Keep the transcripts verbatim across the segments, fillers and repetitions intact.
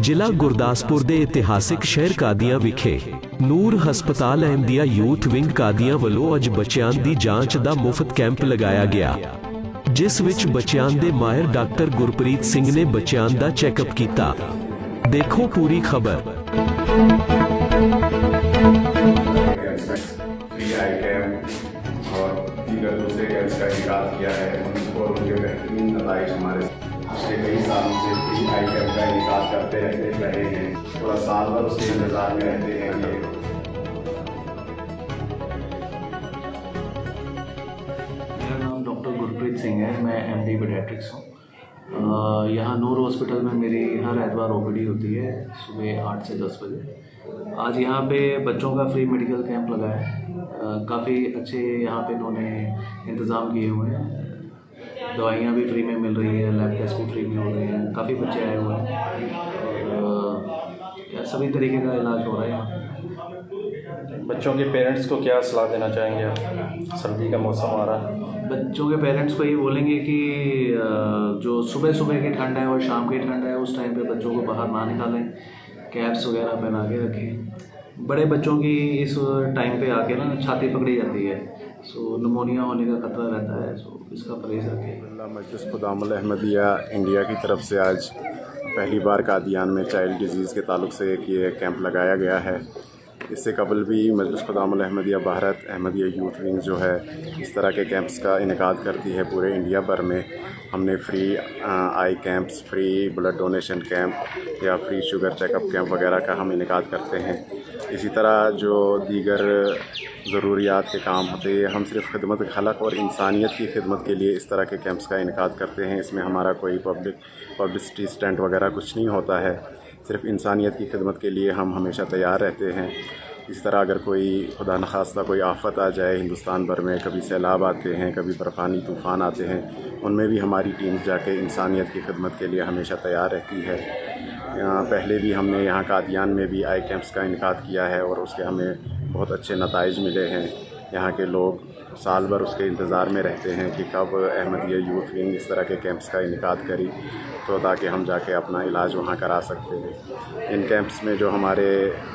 ਜ਼ਿਲ੍ਹਾ ਗੁਰਦਾਸਪੁਰ ਦੇ ਇਤਿਹਾਸਿਕ ਸ਼ਹਿਰ ਕਾਦੀਆਂ ਵਿਖੇ ਨੂਰ ਹਸਪਤਾਲ ਅਹਿਮਦੀਆ ਯੂਥ ਵਿੰਗ ਕਾਦੀਆਂ ਵੱਲੋਂ ਅੱਜ ਬੱਚਿਆਂ ਦੀ ਜਾਂਚ ਦਾ ਮੁਫਤ ਕੈਂਪ ਲਗਾਇਆ ਗਿਆ, ਜਿਸ ਵਿੱਚ ਬੱਚਿਆਂ ਦੇ ਮਾਹਿਰ ਡਾਕਟਰ ਗੁਰਪ੍ਰੀਤ ਸਿੰਘ ਨੇ ਬੱਚਿਆਂ ਦਾ ਚੈੱਕਅਪ ਕੀਤਾ। देखो पूरी खबर। फ्री आई कैम्प और दीगर दूसरे कैंप्स का इनकाद किया है उनको और उनके बेहतरीन नताइज हमारे पिछले कई सालों से फ्री आई कैम्प का इनकाद करते रहते रहे हैं। पूरा साल भर उसके इंतजार में रहते हैं। ये मेरा नाम डॉक्टर गुरप्रीत सिंह है, मैं एम डी पीडियाट्रिक्स हूँ। यहाँ नूर हॉस्पिटल में मेरी हर एतवार ओ पी डी होती है सुबह आठ से दस बजे। आज यहाँ पे बच्चों का फ्री मेडिकल कैंप लगा है। काफ़ी अच्छे यहाँ पे इन्होंने इंतज़ाम किए हुए हैं। दवाइयाँ भी फ्री में मिल रही है, लैब टेस्ट भी फ्री में हो रहे हैं। काफ़ी बच्चे आए हुए हैं और सभी तरीके का इलाज हो रहा है यहाँ। बच्चों के पेरेंट्स को क्या सलाह देना चाहेंगे आप? सर्दी का मौसम आ रहा है, बच्चों के पेरेंट्स को ये बोलेंगे कि जो सुबह सुबह की ठंड है और शाम की ठंड है उस टाइम पे बच्चों को बाहर ना निकालें, कैप्स वगैरह पहना के रखें। बड़े बच्चों की इस टाइम पे आके ना छाती पकड़ी जाती है, सो निमोनिया होने का खतरा रहता है, सो इसका परहेज़ रखें। मजलिस खुदामुल अहमदिया इंडिया की तरफ से आज पहली बार कादियान में चाइल्ड डिजीज़ के ताल्लुक से एक ये कैंप लगाया गया है। इससे कबल भी मजलिस खुदामुल अहमदिया भारत अहमदिया यूथ विंग जो है इस तरह के कैंप्स का इनेकाद करती है पूरे इंडिया भर में। हमने free eye camps, free blood donation camp या फ्री शुगर चेकअप कैंप वगैरह का हम इनेकाद करते हैं। इसी तरह जो दीगर ज़रूरियात के काम होते हैं, हम सिर्फ खिदमत खलक और इंसानियत की खिदमत के लिए इस तरह के कैंप्स का इनेकाद करते हैं। इसमें हमारा कोई पब्लिक पब्लिसिटी स्टंट वगैरह कुछ नहीं होता है, सिर्फ इंसानियत की खिदमत के लिए हम हमेशा तैयार रहते हैं। इस तरह अगर कोई खुदा न खास्ता कोई आफत आ जाए हिंदुस्तान भर में, कभी सैलाब आते हैं, कभी बर्फ़ानी तूफ़ान आते हैं, उनमें भी हमारी टीम जाके इंसानियत की खिदमत के लिए हमेशा तैयार रहती है। यहाँ पहले भी हमने यहाँ कादियान में भी आई कैंप्स का इनेकाद किया है और उसके हमें बहुत अच्छे नताइज मिले हैं। यहाँ के लोग साल भर उसके इंतज़ार में रहते हैं कि कब अहमदिया यूथ विंग इस तरह के कैंप्स का इनेकाद करी, तो ताकि हम जाके अपना इलाज वहाँ करा सकते हैं। इन कैंप्स में जो हमारे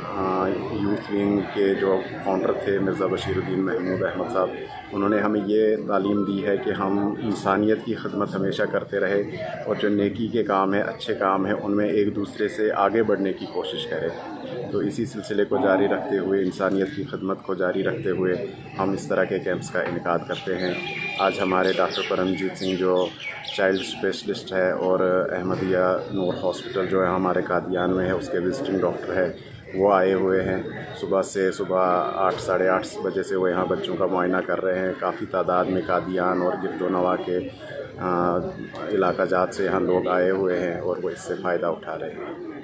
यूथ विंग के जो फाउंडर थे मिर्ज़ा बशीरुद्दीन महमूद अहमद साहब, उन्होंने हमें ये तालीम दी है कि हम इंसानियत की खिदमत हमेशा करते रहे और जो नेकी के काम है, अच्छे काम है, उनमें एक दूसरे से आगे बढ़ने की कोशिश करें। तो इसी सिलसिले को जारी रखते हुए, इंसानियत की खिदमत को जारी रखते हुए हम इस तरह के कैंप्स का इनेकाद करते हैं। आज हमारे डॉक्टर परमजीत सिंह जो चाइल्ड स्पेशलिस्ट है और अहमदिया नूर हॉस्पिटल जो है हमारे कादियान में है उसके विजिटिंग डॉक्टर है, वो आए हुए हैं। सुबह से सुबह आठ साढ़े आठ बजे से वो यहाँ बच्चों का मुआयना कर रहे हैं। काफ़ी तादाद में कादियान और गिरदोनवा के इलाका जात से यहाँ लोग आए हुए हैं और वो इससे फ़ायदा उठा रहे हैं।